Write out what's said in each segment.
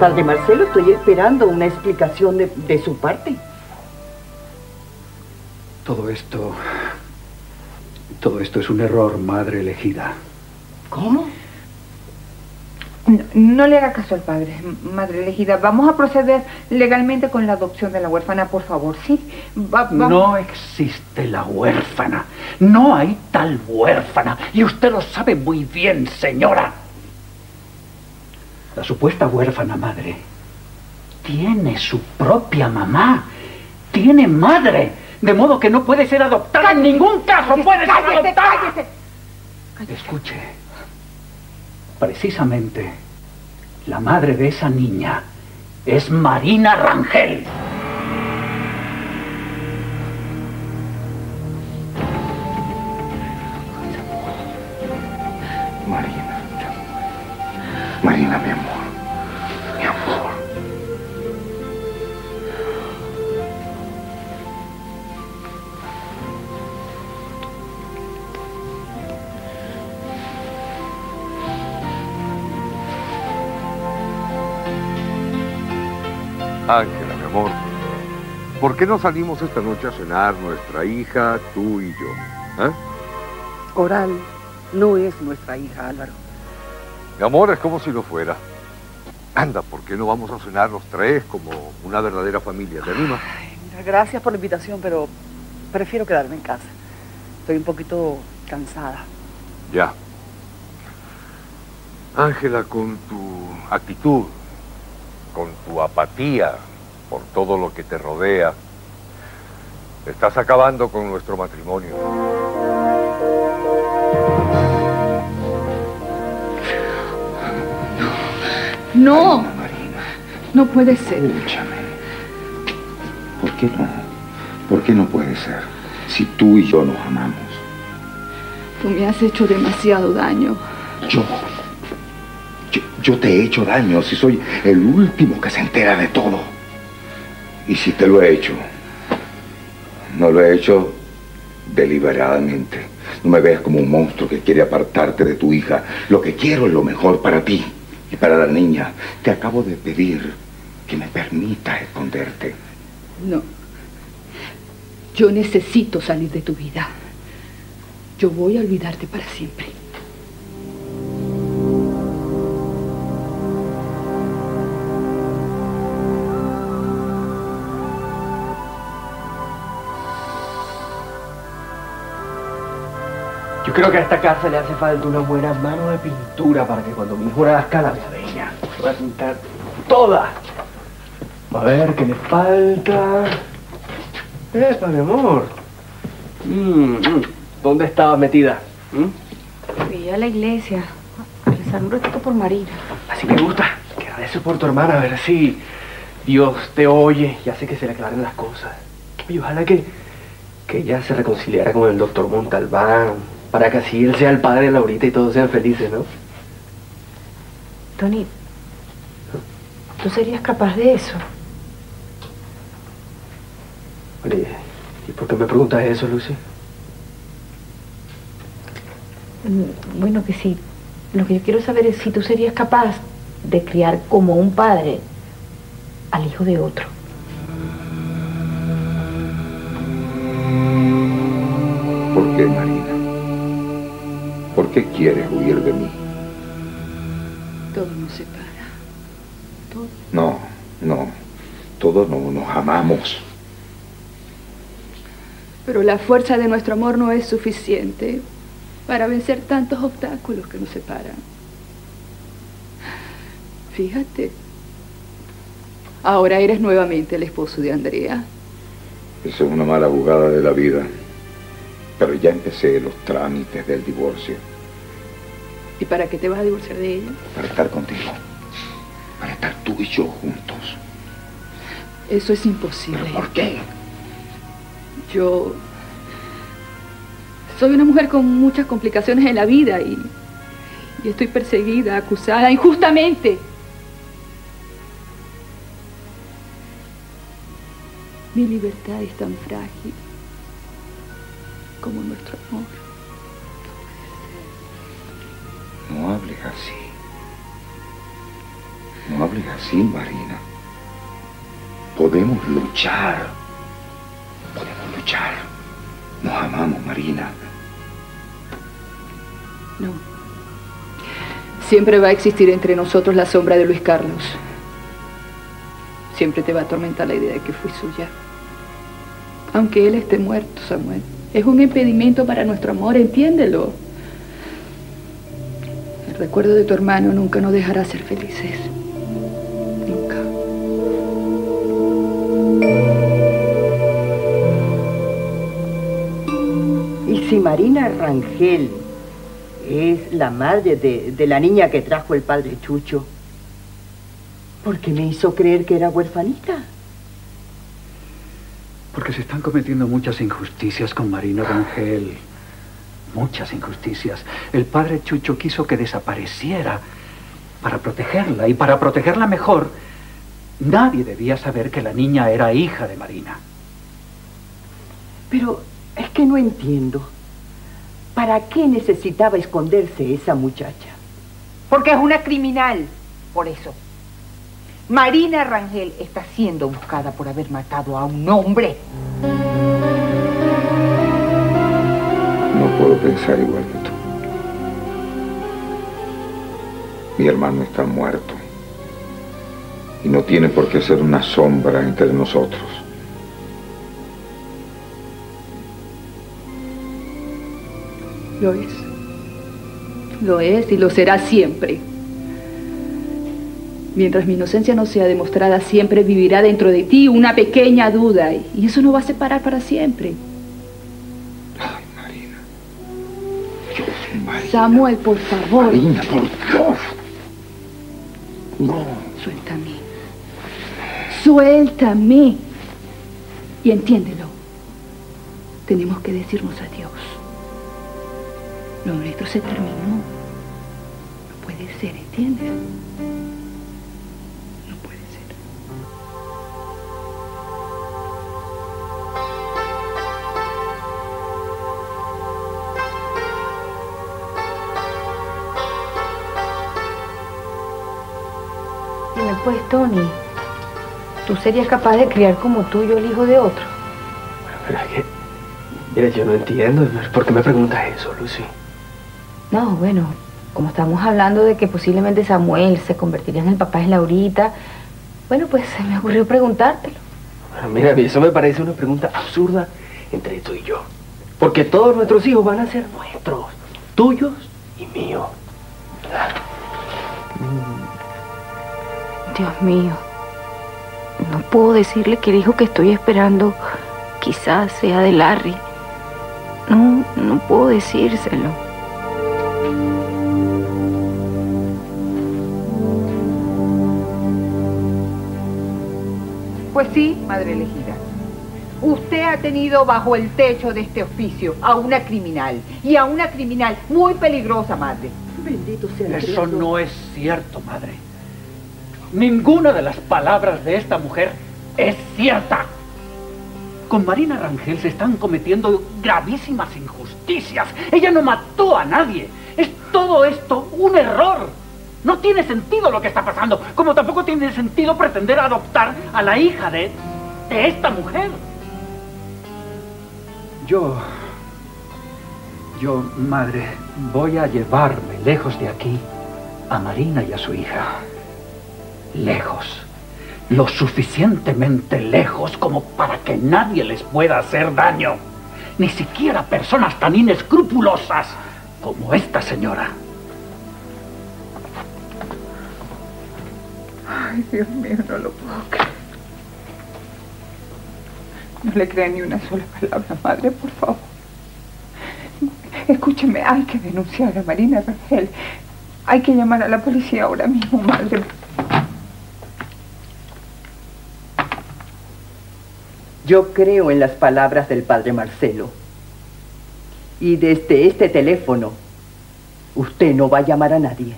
Padre Marcelo, estoy esperando una explicación de su parte. Todo esto es un error, madre elegida. ¿Cómo? No le haga caso al padre, madre elegida. Vamos a proceder legalmente con la adopción de la huérfana, por favor, ¿sí? No existe la huérfana. No hay tal huérfana. Y usted lo sabe muy bien, señora. La supuesta huérfana madre tiene su propia mamá. Tiene madre. De modo que no puede ser adoptada. ¡Cállese! En ningún caso puede ser adoptada. ¡Cállese! Escuche. Precisamente, la madre de esa niña es Marina Rangel. Marina. Marina, mi amor. Mi amor. Ángela, mi amor, ¿por qué no salimos esta noche a cenar nuestra hija, tú y yo? ¿Eh? Coral no es nuestra hija, Álvaro. Mi amor, es como si lo fuera. Anda, ¿por qué no vamos a cenar los tres como una verdadera familia? ¿Te animas? Gracias por la invitación, pero prefiero quedarme en casa. Estoy un poquito cansada. Ya. Ángela, con tu actitud, con tu apatía por todo lo que te rodea, estás acabando con nuestro matrimonio. No. Marina. No puede ser. Escúchame. ¿Por qué no? ¿Por qué no puede ser? Si tú y yo nos amamos. Tú me has hecho demasiado daño. Yo te he hecho daño, si soy el último que se entera de todo. Y si te lo he hecho, no lo he hecho deliberadamente. No me veas como un monstruo que quiere apartarte de tu hija. Lo que quiero es lo mejor para ti y para la niña. Te acabo de pedir que me permitas esconderte. No. Yo necesito salir de tu vida. Yo voy a olvidarte para siempre. Yo creo que a esta casa le hace falta una buena mano de pintura para que cuando mi hijo nazca la vea bella. Voy a pintar toda. A ver, ¿qué le falta? ¡Epa, mi amor! ¿Dónde estaba metida? Fui a la iglesia a rezar un ratito por Marina. Así me gusta. Que agradezco por tu hermana, a ver si Dios te oye y hace que se le aclaren las cosas. Y ojalá que ella se reconciliara con el doctor Montalbán, para que así él sea el padre de Laurita y todos sean felices, ¿no? Tony, ¿tú serías capaz de eso? Oye, ¿y por qué me preguntas eso, Lucy? Bueno, que sí. Lo que yo quiero saber es si tú serías capaz de criar como un padre al hijo de otro. ¿Por qué, Marina? ¿Por qué quieres huir de mí? Todo nos separa. Todo. No. Todos no nos amamos. Pero la fuerza de nuestro amor no es suficiente para vencer tantos obstáculos que nos separan. Fíjate. Ahora eres nuevamente el esposo de Andrea. Eso es una mala jugada de la vida. Pero ya empecé los trámites del divorcio. ¿Y para qué te vas a divorciar de ella? Para estar contigo. Para estar tú y yo juntos. Eso es imposible. ¿Pero por qué? Yo soy una mujer con muchas complicaciones en la vida y estoy perseguida, acusada injustamente. Mi libertad es tan frágil como nuestro amor. No hables así. No hables así, Marina. Podemos luchar. Podemos luchar. Nos amamos, Marina. No. Siempre va a existir entre nosotros la sombra de Luis Carlos. Siempre te va a atormentar la idea de que fui suya. Aunque él esté muerto, Samuel. Es un impedimento para nuestro amor, entiéndelo. El recuerdo de tu hermano nunca nos dejará ser felices. Nunca. Y si Marina Rangel es la madre de la niña que trajo el padre Chucho, ¿por qué me hizo creer que era huerfanita? Porque se están cometiendo muchas injusticias con Marina Rangel. Muchas injusticias. El padre Chucho quiso que desapareciera para protegerla. Y para protegerla mejor, nadie debía saber que la niña era hija de Marina. Pero es que no entiendo. ¿Para qué necesitaba esconderse esa muchacha? Porque es una criminal. Por eso. Marina Rangel está siendo buscada por haber matado a un hombre. No puedo pensar igual que tú. Mi hermano está muerto. Y no tiene por qué ser una sombra entre nosotros. Lo es. Lo es y lo será siempre. Mientras mi inocencia no sea demostrada, siempre vivirá dentro de ti una pequeña duda. Y eso nos va a separar para siempre. Ay, Marina. Dios, Marina. Samuel, por favor. Marina, por Dios. No. Suéltame. Suéltame. Y entiéndelo. Tenemos que decirnos adiós. Lo nuestro se terminó. No puede ser, ¿entiendes? No puede ser. Dime pues, Tony, ¿tú serías capaz de criar como tuyo el hijo de otro? Bueno, pero es que... Mira, yo no entiendo. ¿Por qué me preguntas eso, Lucy? No, bueno, como estamos hablando de que posiblemente Samuel se convertiría en el papá de Laurita, bueno, pues se me ocurrió preguntártelo. Bueno, mira, eso me parece una pregunta absurda entre tú y yo. Porque todos nuestros hijos van a ser nuestros, tuyos y míos. Dios mío, no puedo decirle que el hijo que estoy esperando quizás sea de Larry. No puedo decírselo. Pues sí, madre elegida. Usted ha tenido bajo el techo de este oficio a una criminal. Y a una criminal muy peligrosa, madre. Bendito sea el Eso Creador. no es cierto, madre. Ninguna de las palabras de esta mujer es cierta. Con Marina Rangel se están cometiendo gravísimas injusticias. Ella no mató a nadie. Es todo esto un error. No tiene sentido lo que está pasando. Como tampoco tiene sentido pretender adoptar a la hija de esta mujer. Yo, madre, voy a llevarme lejos de aquí a Marina y a su hija. Lejos. Lo suficientemente lejos como para que nadie les pueda hacer daño. Ni siquiera personas tan inescrupulosas como esta señora. Ay, Dios mío, no lo puedo creer. No le crea ni una sola palabra, madre, por favor. Escúcheme, hay que denunciar a Marina Rangel. Hay que llamar a la policía ahora mismo, madre. Yo creo en las palabras del padre Marcelo. Y desde este teléfono, usted no va a llamar a nadie.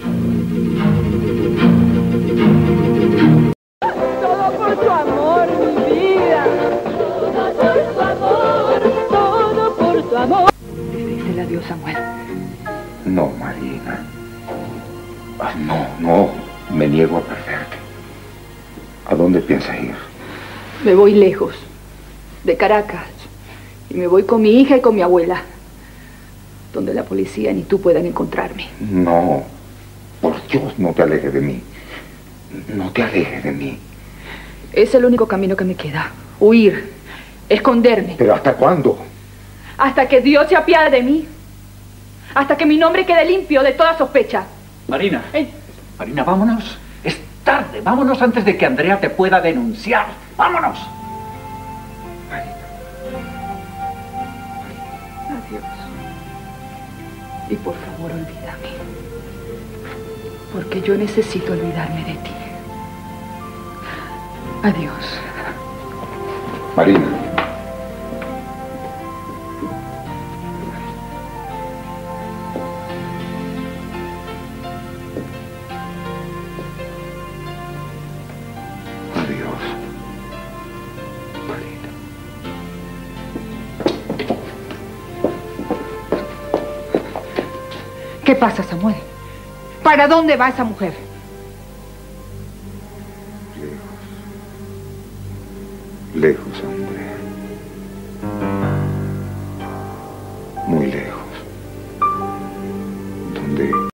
Todo por tu amor, mi vida. Todo por tu amor, todo por tu amor. Dice el adiós, Samuel. No, Marina. No. Me niego. niego a perderte. ¿A dónde piensas ir? Me voy lejos, de Caracas, y me voy con mi hija y con mi abuela, donde la policía ni tú puedan encontrarme. No, por Dios, no te alejes de mí. No te alejes de mí. Es el único camino que me queda, huir, esconderme. ¿Pero hasta cuándo? Hasta que Dios se apiade de mí, hasta que mi nombre quede limpio de toda sospecha. Marina, Marina, vámonos. Es tarde, vámonos antes de que Andrea te pueda denunciar. ¡Vámonos! Adiós. Y por favor, olvídame. Porque yo necesito olvidarme de ti. Adiós. Marina. ¿Qué pasa, Samuel? ¿Para dónde va esa mujer? Lejos, Andrea. Muy lejos.